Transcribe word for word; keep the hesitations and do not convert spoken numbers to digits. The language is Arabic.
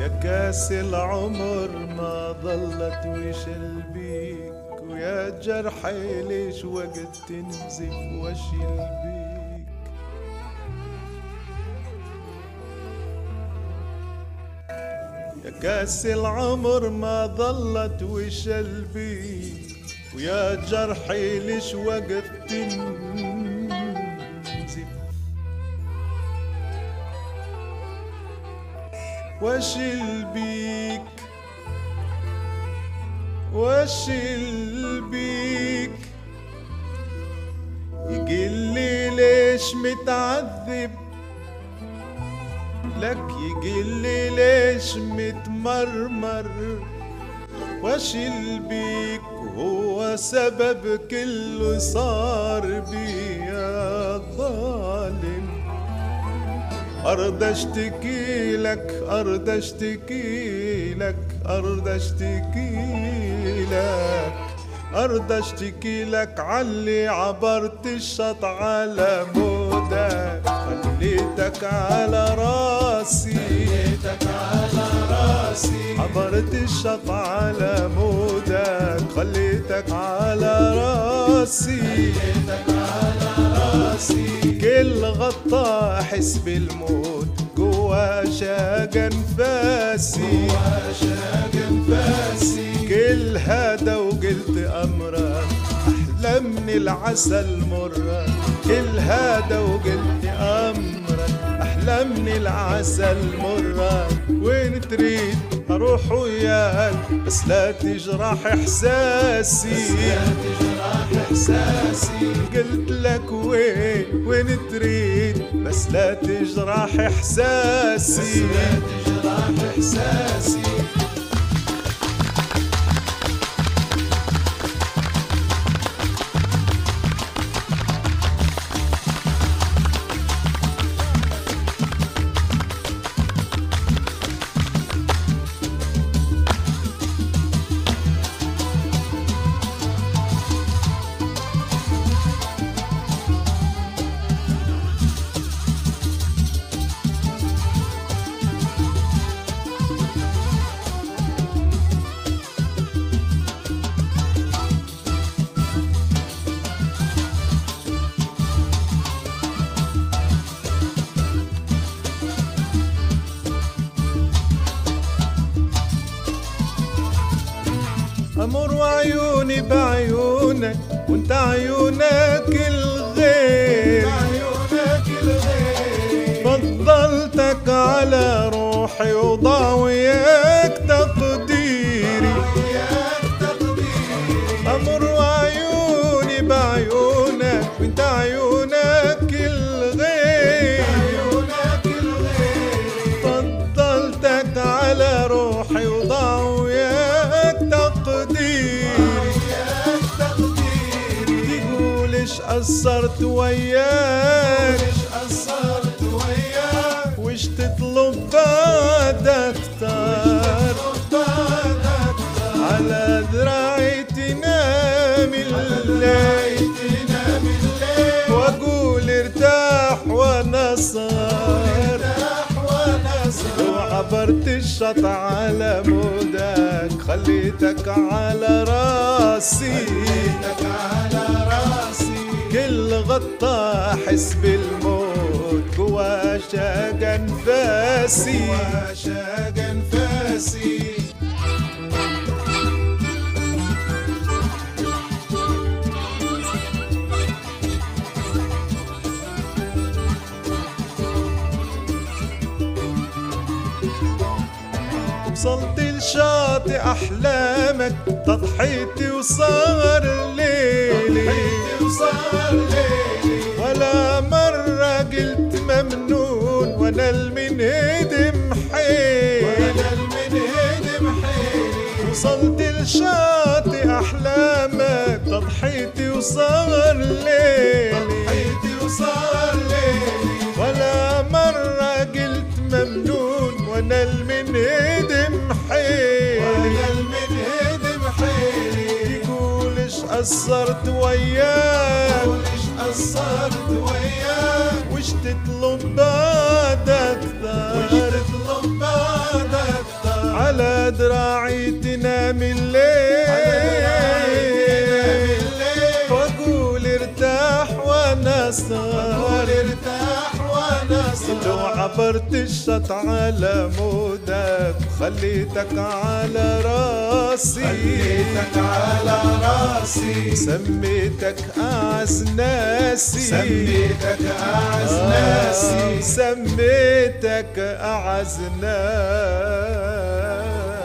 يا كاس العمر ما ضلت وشل بيك، ويا جرحي ليش وقت تنزف واشيل بيك. يا كاس العمر ما ضلت وشل بيك، ويا جرحي ليش وقت تنزف واشيل بيك واشيل بيك. يقلي ليش متعذب لك، يقلي ليش متمرمر واشيل بيك. وهو سبب كله صار بي يا الظالم. أرض اشتكي لك أرض اشتكي لك أرض اشتكي لك أرض اشتكي لك علي عبرت الشط على مودك. خليتك على راسي خليتك على راسي عبرت الشط على مودك. خليتك على راسي خليتك على راسي. كل غطا احس بالموت جوا شاق انفاسي جوا شاق انفاسي. كل هذا وقلت امرك احلى من العسل مرة. كل هذا وقلت امرك احلى من العسل مرة. وين تريد اروح وياك بس لا تجرح احساسي بس لا تجرح احساسي. قلت لك وين وين تريد بس لا تجرح احساسي بس لا تجرح احساسي. أمر وعيوني بعيونك وانت عيونك الغير عيونك الغير. فضلتك على روحي وضع وياك تقديري أمر وعيوني بعيونك وانت عيونك الغير عيونك الغير. فضلتك على روحي وضع وياك قصرت وياك ليش قصرت وياك. وش تطلب بعد اكتر على ذراعي تنام الليل واقول ارتاح وانا صار وعبرت الشط على مودك. خليتك على راسي خليتك على راسي. كل غطا احس بالموت جوا شاق انفاسي جوا شاق انفاسي. وصلت لشاطئ احلامك تضحيتي وصار ليلي ولا مرة قلت ممنون وانا المنهدم حيلي. وصلت لشاطئ احلامك تضحيتي وصار ليلي ولا مرة قلت ممنون وانا المنهدم حيلي. يقولش قصرت وياك وش قصرت وياك. وش تطلب بعد اكثر وش تطلب بعد اكثر على دراعي تنام الليل واقول ارتاح وانا صار لو عبرت الشط على مودك خليتك على راسي خليتك على راسي سميتك أعز ناسي سميتك أعز ناسي سميتك أعز ناسي